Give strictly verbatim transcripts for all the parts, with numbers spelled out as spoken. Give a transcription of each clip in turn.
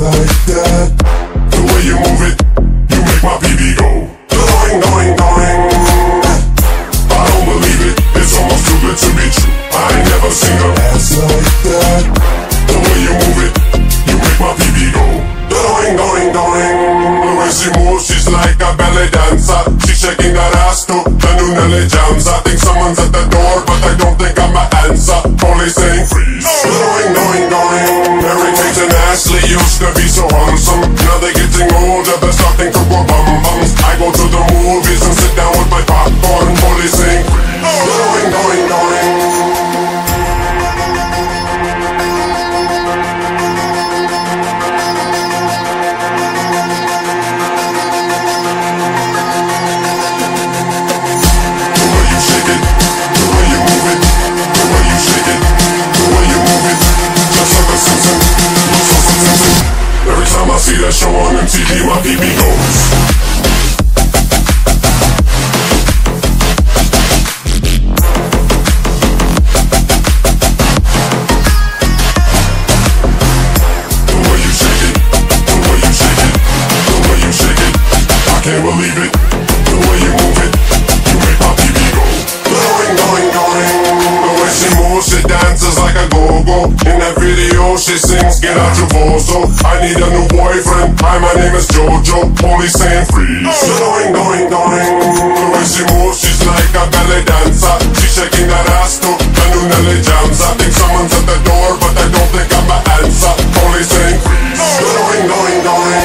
like that. The way you move it, you make my pee pee go going, going, going. I don't believe it, it's almost too good to be true. I ain't never seen a ass like that. The way you move it, you make my pee pee go going, going, going. The way she moves, she's like a ballet dancer. She's shaking that ass to the new Nelly jams. I think someone's at the door, but I don't think I'm a answer. Police saying freeze. Going, going, going. Mary Kate and Ashley used to be so handsome. Now they're getting older, they're starting to grow bum bums. I go to the movies and sit down with my popcorn. Police saying freeze. Going, going, going. I see that show on M T V, my pee pee goes. The way you shake it, the way you shake it, the way you shake it, I can't believe it. The way you move it, you make my pee pee go going, going, going. The way she moves, she dances like a go-go. In that video, she sings, get out your bozo. I need a new boyfriend, hi, my name is Jojo. Police saying freeze. Going, going, going. The way she moves, she's like a ballet dancer. She's shaking that ass to the new Nelly jams. I think someone's at the door, but I don't think I'm an answer. Police saying freeze. Going, going, going.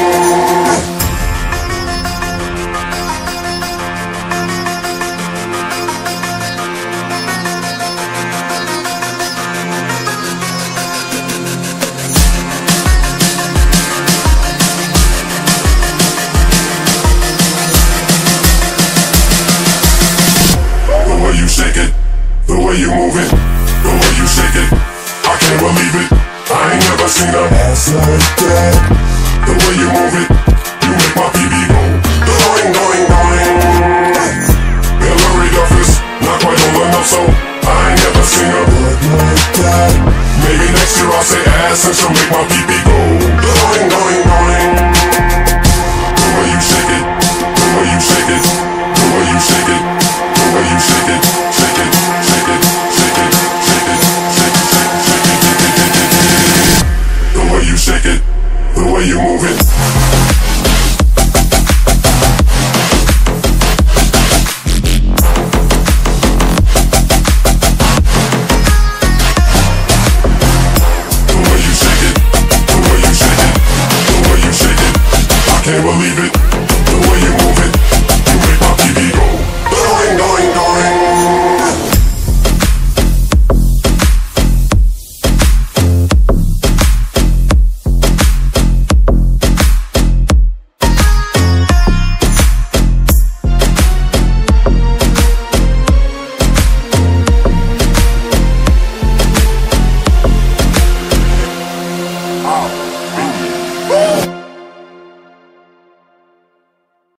The way you move it, the way you shake it, I can't believe it. I ain't never seen a ass like that. The way you move it, you make my pee pee go going, going, going. Hillary Duff is not quite old enough, so I ain't never seen a butt like that. Maybe next year I'll say ass and she'll make my pee pee